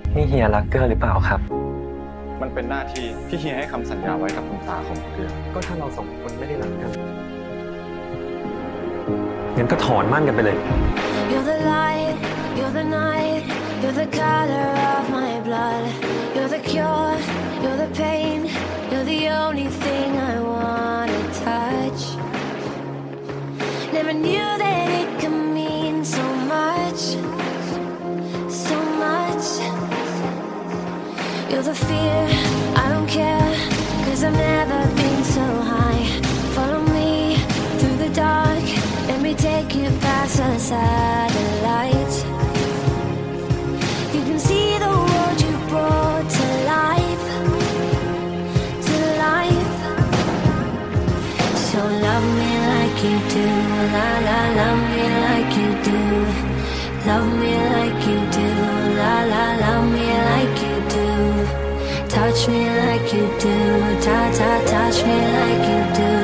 นี่เฮียรักเกอร์หรือเปล่าครับมันเป็นหน้าที่ที่เฮียให้คำสัญญาไว้กับคุณตาของเกลือก็ถ้าเราสองคนไม่ได้รักกันงั้นก็ถอนมั่นกันไปเลย You're the light, you're the night, you're the color of my blood. You're the cure, you're the pain, you're the only thing I wanna touch. Never knew that it could mean so much, so much. You're the fear, I don't care, 'cause I've never been so high. Follow me through the dark, let me take you past the satellites. You can see the world you brought to life, to life. So love me like you do, la la, love me like you do. Love me like you do, la la, love me like you do. Touch me like you do, ta ta, touch me like you do.